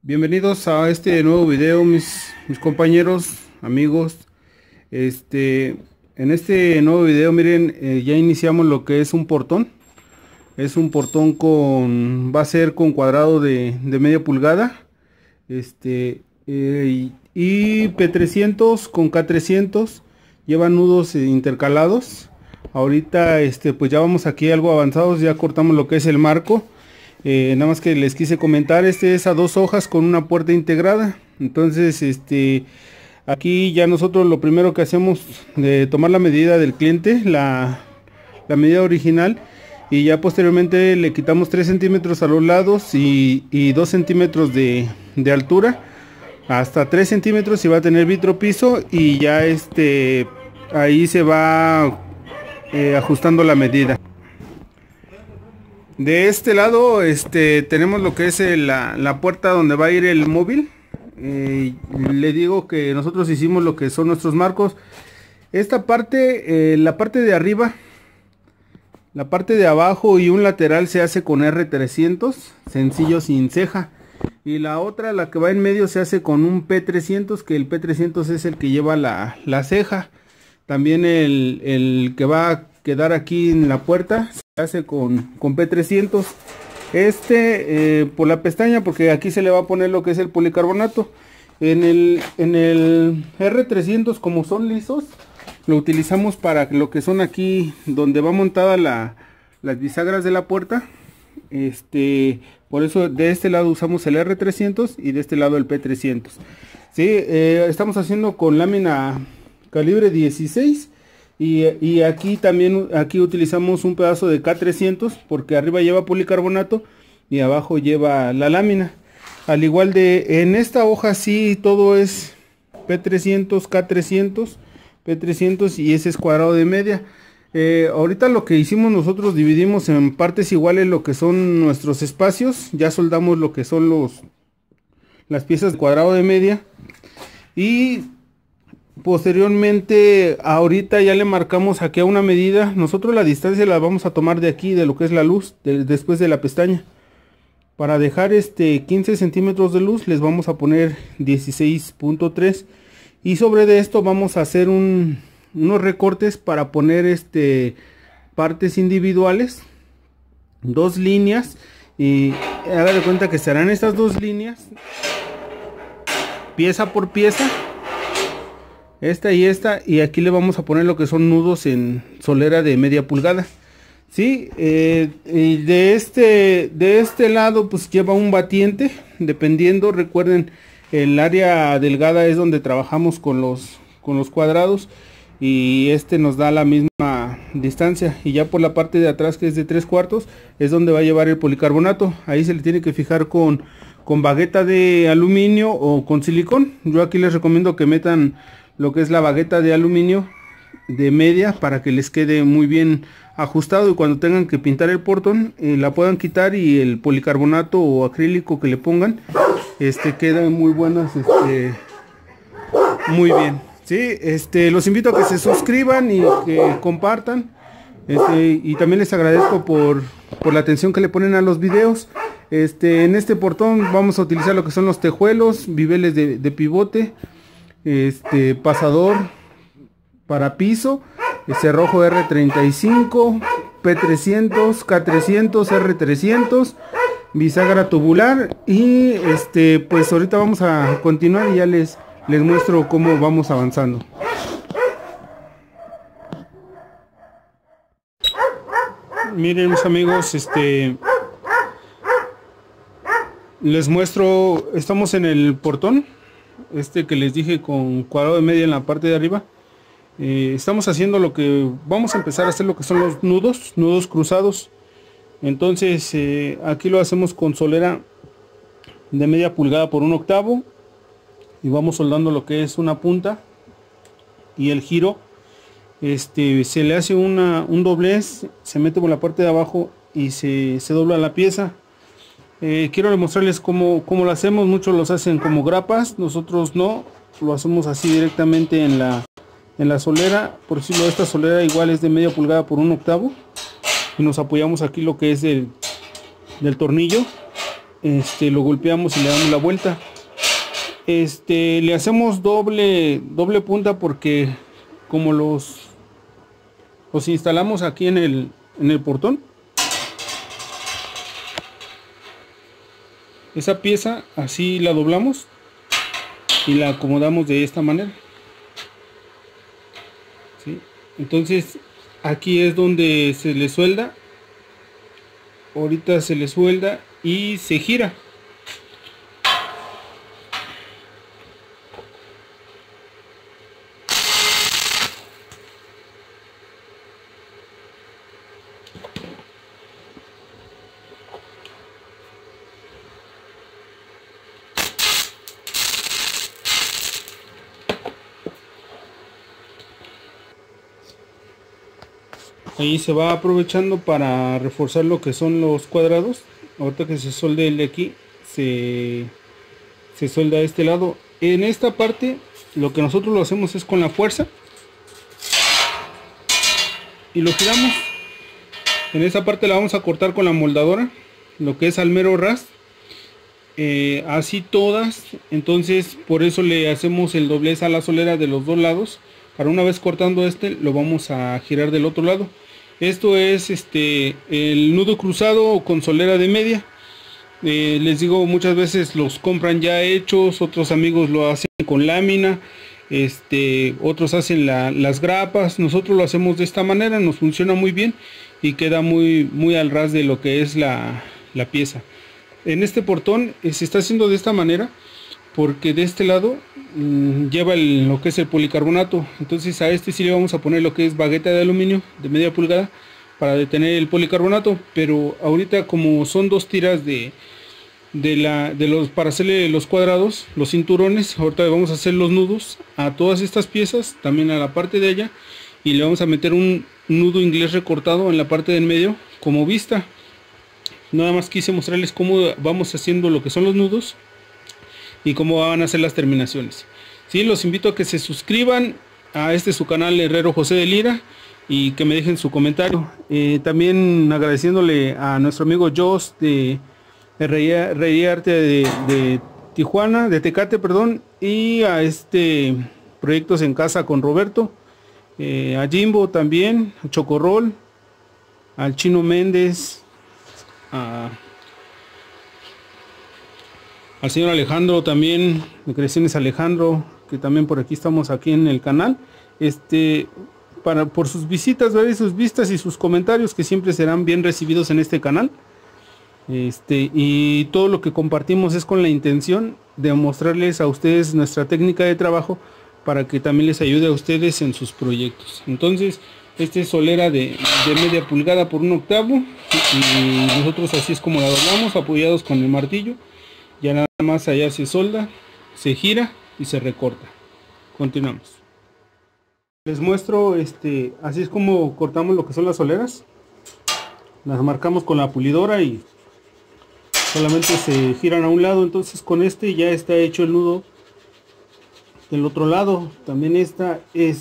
Bienvenidos a este nuevo video, mis compañeros, amigos. En este nuevo video, miren, ya iniciamos lo que es un portón. Es un portón va a ser con cuadrado de media pulgada. Y P300 con K300. Lleva nudos intercalados. Ahorita, pues ya vamos aquí algo avanzados, ya cortamos lo que es el marco. Nada más que les quise comentar, es a 2 hojas con una puerta integrada. Entonces, aquí ya nosotros lo primero que hacemos de tomar la medida del cliente, la medida original, y ya posteriormente le quitamos 3 centímetros a los lados y 2 centímetros de altura, hasta 3 centímetros, y va a tener vitro piso, y ya ahí se va ajustando la medida. De este lado tenemos lo que es la puerta donde va a ir el móvil. Le digo que nosotros hicimos lo que son nuestros marcos. Esta parte, la parte de arriba, la parte de abajo y un lateral se hace con R300, sencillo, sin ceja. Y la otra, la que va en medio, se hace con un P300, que el P300 es el que lleva la ceja. También el que va a quedar aquí en la puerta se hace con P300. Por la pestaña, porque aquí se le va a poner lo que es el policarbonato. En el R300, como son lisos, lo utilizamos para lo que son aquí donde va montada las bisagras de la puerta. Por eso de este lado usamos el R300 y de este lado el P300. Sí, estamos haciendo con lámina calibre 16. Y aquí también utilizamos un pedazo de K300, porque arriba lleva policarbonato y abajo lleva la lámina. Al igual en esta hoja, sí, todo es P300, K300, P300, y ese es cuadrado de media. Ahorita lo que hicimos nosotros, dividimos en partes iguales lo que son nuestros espacios. Ya soldamos lo que son las piezas de cuadrado de media. Y posteriormente, ahorita ya le marcamos aquí a una medida. Nosotros la distancia la vamos a tomar de aquí, de lo que es la luz, después de la pestaña. Para dejar 15 centímetros de luz, les vamos a poner 16.3. Y sobre de esto vamos a hacer unos recortes para poner partes individuales, 2 líneas. Y haga de cuenta que serán estas 2 líneas, pieza por pieza, esta y esta, y aquí le vamos a poner lo que son nudos en solera de media pulgada. Sí, y de este lado pues lleva un batiente, dependiendo. Recuerden, el área delgada es donde trabajamos con los cuadrados, y nos da la misma distancia. Y ya por la parte de atrás, que es de 3/4, es donde va a llevar el policarbonato. Ahí se le tiene que fijar con bagueta de aluminio o con silicón. Yo aquí les recomiendo que metan lo que es la bagueta de aluminio de media, para que les quede muy bien ajustado, y cuando tengan que pintar el portón la puedan quitar, y el policarbonato o acrílico que le pongan quedan muy buenas, muy bien. Sí, los invito a que se suscriban y que compartan, y también les agradezco por la atención que le ponen a los videos. En este portón vamos a utilizar lo que son los tejuelos, bibeles de pivote, pasador para piso, cerrojo R35, P300, K300, R300, bisagra tubular. Y pues ahorita vamos a continuar y ya les muestro cómo vamos avanzando. Miren, mis amigos, les muestro. Estamos en el portón que les dije, con cuadrado de media en la parte de arriba. Estamos haciendo vamos a empezar a hacer lo que son los nudos cruzados. Entonces aquí lo hacemos con solera de media pulgada por 1/8, y vamos soldando lo que es una punta y el giro. Se le hace un doblez, se mete por la parte de abajo y se dobla la pieza. Quiero demostrarles cómo lo hacemos. Muchos los hacen como grapas, nosotros no, lo hacemos así directamente en la solera. Por decirlo, esta solera igual es de media pulgada por 1/8, y nos apoyamos aquí lo que es del tornillo, lo golpeamos y le damos la vuelta. Le hacemos doble punta porque como los instalamos aquí en el portón, esa pieza así la doblamos y la acomodamos de esta manera, ¿sí? Entonces aquí es donde se le suelda. Ahorita se le suelda y se gira. Ahí se va aprovechando para reforzar lo que son los cuadrados. Ahorita que se solde el de aquí, se solda a este lado. En esta parte lo que nosotros lo hacemos es con la fuerza y lo giramos. En esa parte la vamos a cortar con la moldadora, lo que es al mero ras, así todas. Entonces por eso le hacemos el doblez a la solera de los dos lados, para una vez cortando lo vamos a girar del otro lado. Esto es el nudo cruzado con solera de media. Les digo, muchas veces los compran ya hechos, otros amigos lo hacen con lámina, otros hacen las grapas. Nosotros lo hacemos de esta manera, nos funciona muy bien y queda muy al ras de lo que es la pieza. En este portón se está haciendo de esta manera porque de este lado lleva lo que es el policarbonato. Entonces a sí le vamos a poner lo que es bagueta de aluminio de media pulgada para detener el policarbonato. Pero ahorita, como son dos tiras para hacerle los cuadrados, los cinturones, ahorita vamos a hacer los nudos a todas estas piezas, también a la parte de allá, y le vamos a meter un nudo inglés recortado en la parte del medio como vista. Nada más quise mostrarles cómo vamos haciendo lo que son los nudos y cómo van a ser las terminaciones. Sí, los invito a que se suscriban a su canal Herrero José de Lira y que me dejen su comentario. También agradeciéndole a nuestro amigo Jos de Herrería Arte de Tijuana, de Tecate, perdón, y a Proyectos en Casa con Roberto, a Jimbo también, a Chocorrol, al Chino Méndez, al señor Alejandro también, de Creaciones Alejandro, que también por aquí estamos aquí en el canal, por sus visitas, ¿verdad? Y sus vistas y sus comentarios, que siempre serán bien recibidos en este canal. Y todo lo que compartimos es con la intención de mostrarles a ustedes nuestra técnica de trabajo, para que también les ayude a ustedes en sus proyectos. Entonces, esta es solera de media pulgada por 1/8, y nosotros así es como la doblamos, apoyados con el martillo. Ya nada más allá se solda, se gira y se recorta. Continuamos. Les muestro, así es como cortamos lo que son las soleras. Las marcamos con la pulidora y solamente se giran a un lado. Entonces con ya está hecho el nudo del otro lado. También está,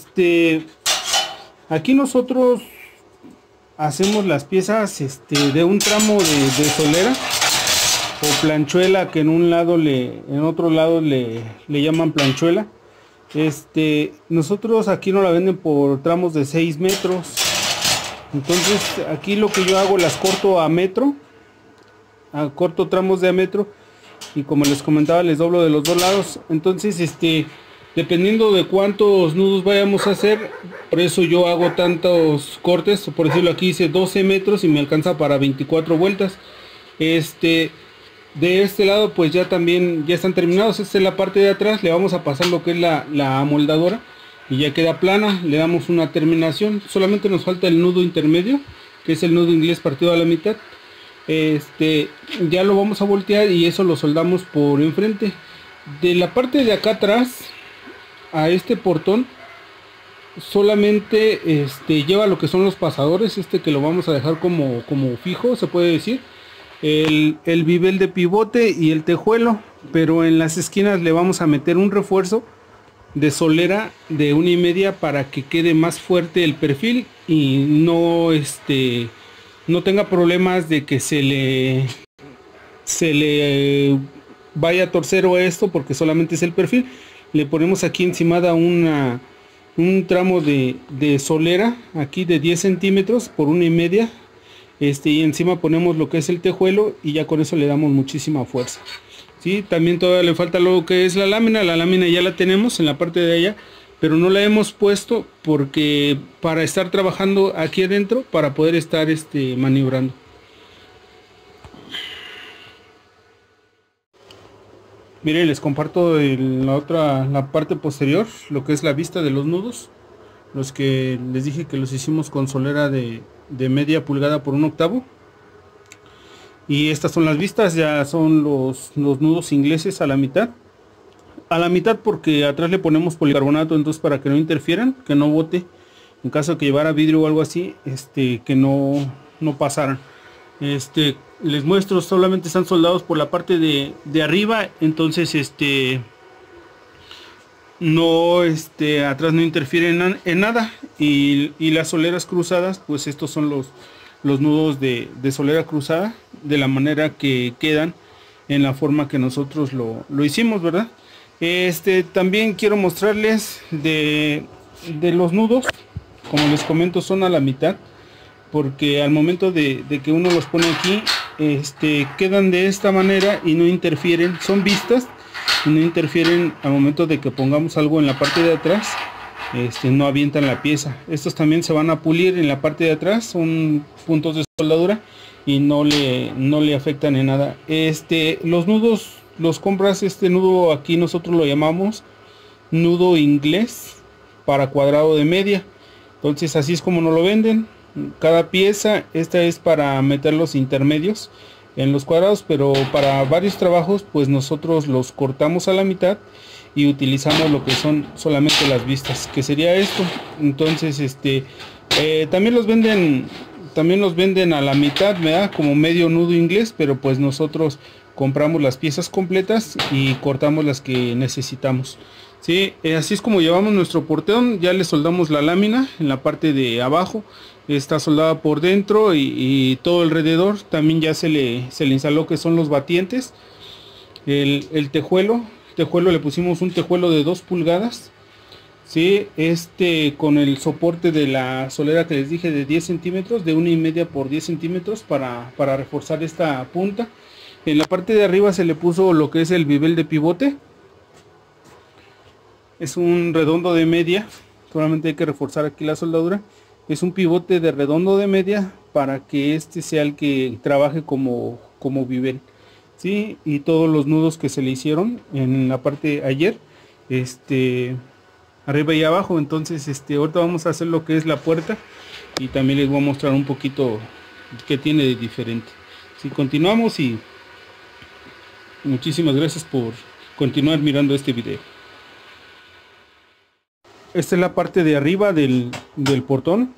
aquí nosotros hacemos las piezas de un tramo de solera o planchuela, que en otro lado le llaman planchuela. Nosotros aquí nos la venden por tramos de 6 metros. Entonces aquí lo que yo hago, las corto a metro, corto tramos de a metro, y como les comentaba, les doblo de los dos lados. Entonces dependiendo de cuántos nudos vayamos a hacer, por eso yo hago tantos cortes. Por decirlo, aquí hice 12 metros y me alcanza para 24 vueltas. De este lado pues ya están terminados. Esta es la parte de atrás. Le vamos a pasar lo que es la amoldadora y ya queda plana. Le damos una terminación. Solamente nos falta el nudo intermedio, que es el nudo inglés partido a la mitad. Ya lo vamos a voltear y eso lo soldamos por enfrente. De la parte de acá atrás a este portón solamente lleva lo que son los pasadores, que lo vamos a dejar como fijo, se puede decir. El bivel de pivote y el tejuelo, pero en las esquinas le vamos a meter un refuerzo de solera de 1,5 para que quede más fuerte el perfil y no tenga problemas de que se le se le vaya a torcer o esto, porque solamente es el perfil, le ponemos aquí encimada un tramo de solera aquí de 10 centímetros por 1,5, y encima ponemos lo que es el tejuelo y ya con eso le damos muchísima fuerza. ¿Sí? También todavía le falta lo que es la lámina ya la tenemos en la parte de allá, pero no la hemos puesto porque para estar trabajando aquí adentro, para poder estar maniobrando. Miren, les comparto la parte posterior, lo que es la vista de los nudos, los que les dije que los hicimos con solera de media pulgada por 1/8. Y estas son las vistas, ya son los nudos ingleses a la mitad. A la mitad porque atrás le ponemos policarbonato, entonces para que no interfieran, que no bote, en caso de que llevara vidrio o algo así, que no pasaran. Les muestro, solamente están soldados por la parte de arriba, entonces no atrás no interfieren en nada, y las soleras cruzadas, pues estos son los nudos de solera cruzada, de la manera que quedan en la forma que nosotros lo hicimos, ¿verdad? También quiero mostrarles de los nudos, como les comento, son a la mitad, porque al momento de que uno los pone aquí, quedan de esta manera y no interfieren, son vistas y no interfieren al momento de que pongamos algo en la parte de atrás, no avientan la pieza. Estos también se van a pulir en la parte de atrás, son puntos de soldadura y no le afectan en nada. Los nudos los compras, nudo aquí nosotros lo llamamos nudo inglés para cuadrado de media, entonces así es como nos lo venden. Cada pieza, esta es para meter los intermedios en los cuadrados, pero para varios trabajos pues nosotros los cortamos a la mitad y utilizamos lo que son solamente las vistas, que sería esto. Entonces también los venden a la mitad, ¿verdad? Como medio nudo inglés, pero pues nosotros compramos las piezas completas y cortamos las que necesitamos. Sí, así es como llevamos nuestro portón. Ya le soldamos la lámina en la parte de abajo, está soldada por dentro y todo alrededor. También ya se le instaló que son los batientes, el tejuelo le pusimos un tejuelo de 2 pulgadas. Sí, con el soporte de la solera que les dije de 10 centímetros, de 1,5 por 10 centímetros para reforzar esta punta. En la parte de arriba se le puso lo que es el nivel de pivote. Es un redondo de media, solamente hay que reforzar aquí la soldadura. Es un pivote de redondo de media para que sea el que trabaje como nivel. Sí, y todos los nudos que se le hicieron en la parte ayer, arriba y abajo. Entonces ahorita vamos a hacer lo que es la puerta y también les voy a mostrar un poquito qué tiene de diferente. Si continuamos, y muchísimas gracias por continuar mirando este video. Esta es la parte de arriba del portón.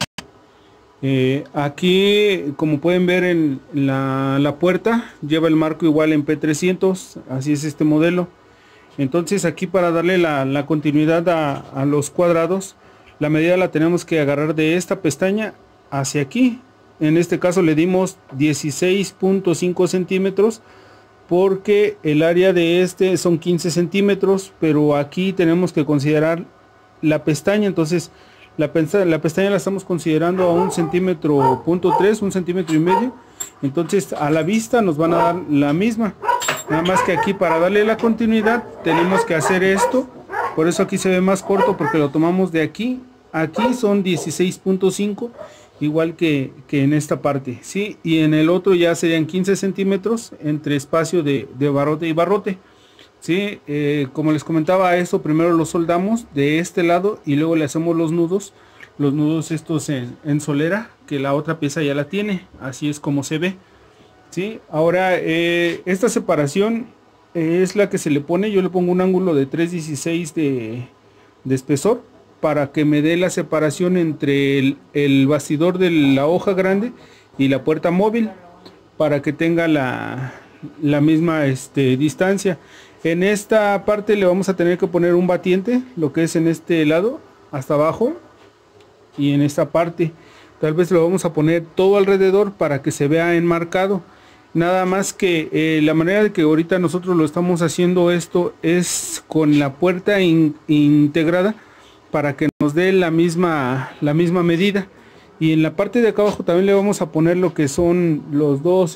Aquí, como pueden ver, en la puerta lleva el marco igual en P300, así es este modelo. Entonces aquí, para darle la continuidad a los cuadrados, la medida la tenemos que agarrar de esta pestaña hacia aquí. En este caso le dimos 16.5 centímetros porque el área de son 15 centímetros, pero aquí tenemos que considerar la pestaña. Entonces la pestaña la estamos considerando a 1,3 centímetros, 1,5 centímetros. Entonces a la vista nos van a dar la misma, nada más que aquí, para darle la continuidad, tenemos que hacer esto. Por eso aquí se ve más corto, porque lo tomamos de aquí. Aquí son 16.5, igual que en esta parte, ¿sí? Y en el otro ya serían 15 centímetros entre espacio de barrote y barrote. Sí, como les comentaba, eso primero lo soldamos de este lado y luego le hacemos los nudos estos en solera, que la otra pieza ya la tiene. Así es como se ve. Sí, ahora esta separación es la que se le pone. Yo le pongo un ángulo de 3.16 de espesor para que me dé la separación entre el bastidor de la hoja grande y la puerta móvil, para que tenga la misma distancia. En esta parte le vamos a tener que poner un batiente, lo que es en este lado hasta abajo, y en esta parte tal vez lo vamos a poner todo alrededor para que se vea enmarcado. Nada más que la manera de que ahorita nosotros lo estamos haciendo esto es con la puerta integrada para que nos dé la misma medida. Y en la parte de acá abajo también le vamos a poner lo que son los dos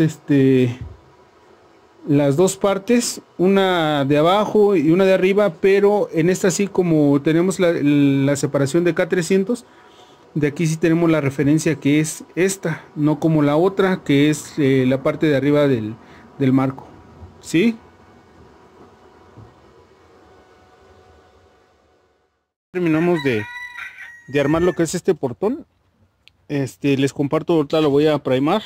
las dos partes, una de abajo y una de arriba, pero en esta sí, como tenemos la separación de K300, de aquí sí tenemos la referencia que es esta, no como la otra que es la parte de arriba del marco, ¿sí? Terminamos de armar lo que es este portón. Les comparto, ahorita lo voy a primar.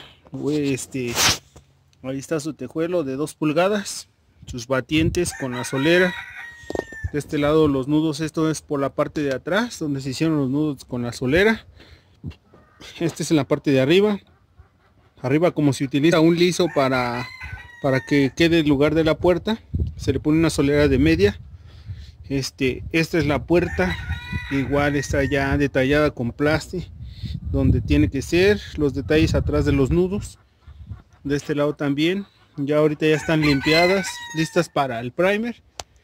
Ahí está su tejuelo de 2 pulgadas, sus batientes con la solera. De este lado los nudos, esto es por la parte de atrás donde se hicieron los nudos con la solera. Este es en la parte de arriba. Arriba, como se utiliza un liso para que quede el lugar de la puerta, se le pone una solera de media. Esta es la puerta, igual está ya detallada con plástico donde tiene que ser, los detalles atrás de los nudos. De este lado también, ya ahorita ya están limpiadas, listas para el primer.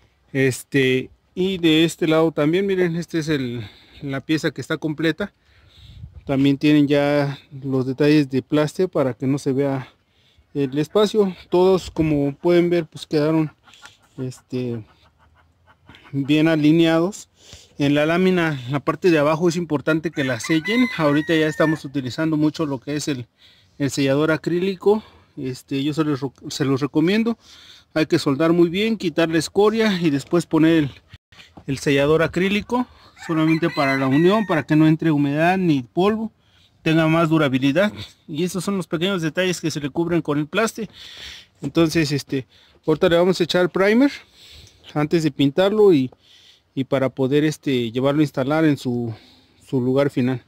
Y de este lado también, miren, este es la pieza que está completa. También tienen ya los detalles de plástico para que no se vea el espacio. Todos, como pueden ver, pues quedaron bien alineados. En la lámina, la parte de abajo es importante que la sellen. Ahorita ya estamos utilizando mucho lo que es el sellador acrílico. Yo se los recomiendo. Hay que soldar muy bien, quitar la escoria y después poner el sellador acrílico, solamente para la unión, para que no entre humedad ni polvo, tenga más durabilidad. Y esos son los pequeños detalles que se le cubren con el plástico. Entonces ahorita le vamos a echar primer antes de pintarlo y para poder llevarlo a instalar en su lugar final.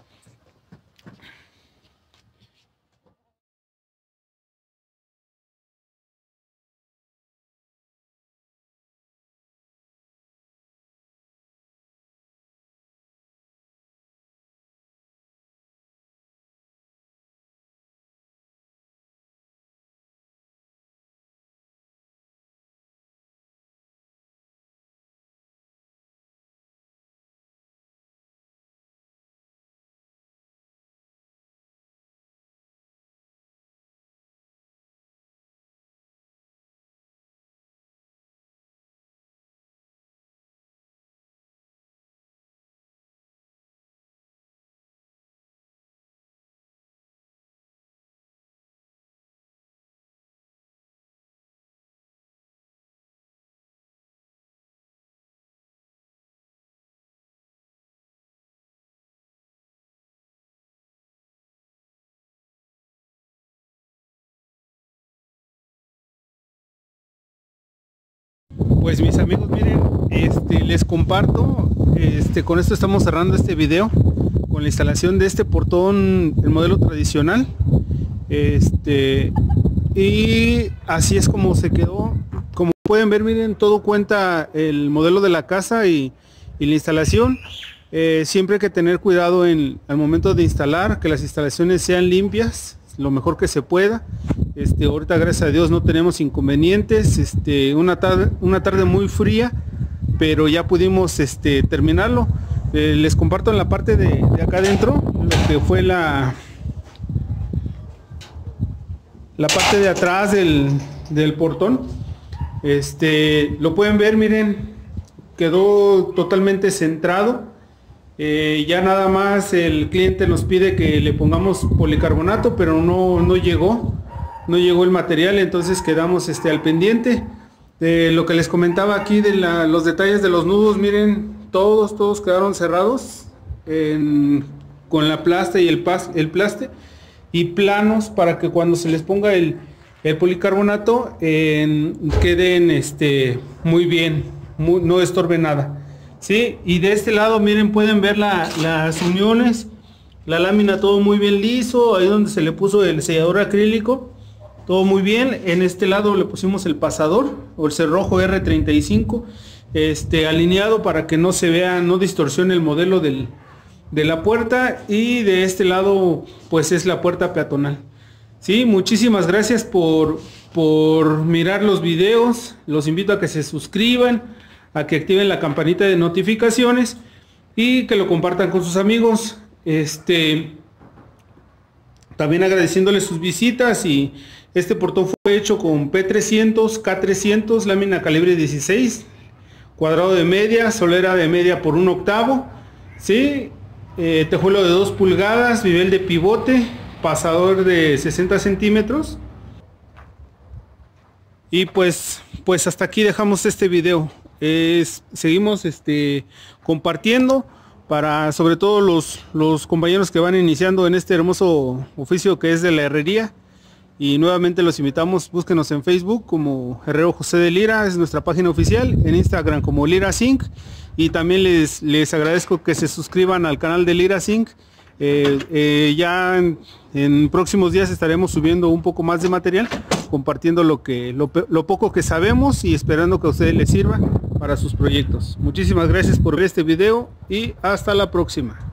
Pues mis amigos, miren, les comparto, con esto estamos cerrando este video con la instalación de este portón, el modelo tradicional, y así es como se quedó. Como pueden ver, miren, todo cuenta el modelo de la casa y la instalación. Siempre hay que tener cuidado al momento de instalar, que las instalaciones sean limpias lo mejor que se pueda. Ahorita gracias a Dios no tenemos inconvenientes. Una tarde muy fría, pero ya pudimos terminarlo. Les comparto en la parte de acá adentro lo que fue la parte de atrás del portón. Lo pueden ver, miren, quedó totalmente centrado. Ya nada más el cliente nos pide que le pongamos policarbonato, pero no llegó el material, entonces quedamos al pendiente. Lo que les comentaba aquí de los detalles de los nudos, miren, todos quedaron cerrados con la plasta y el plaste, y planos para que cuando se les ponga el policarbonato queden muy bien, no estorbe nada. Sí, y de este lado, miren, pueden ver las uniones, la lámina, todo muy bien liso. Ahí donde se le puso el sellador acrílico, todo muy bien. En este lado le pusimos el pasador o el cerrojo R35, alineado para que no se vea, no distorsione el modelo de la puerta. Y de este lado pues es la puerta peatonal. Sí, muchísimas gracias por mirar los videos. Los invito a que se suscriban, a que activen la campanita de notificaciones y que lo compartan con sus amigos. También agradeciéndoles sus visitas. Y este portón fue hecho con P300, K300, lámina calibre 16, cuadrado de media, solera de media por 1/8, ¿sí? Tejuelo de 2 pulgadas, nivel de pivote, pasador de 60 centímetros. Y pues hasta aquí dejamos este video. Seguimos compartiendo para sobre todo los compañeros que van iniciando en este hermoso oficio que es de la herrería. Y nuevamente los invitamos, búsquenos en Facebook como Herrero José de Lira, es nuestra página oficial, en Instagram como Lira Zinc, y también les agradezco que se suscriban al canal de Lira Zinc. Ya en próximos días estaremos subiendo un poco más de material, compartiendo lo poco que sabemos y esperando que a ustedes les sirva para sus proyectos. Muchísimas gracias por ver este video y hasta la próxima.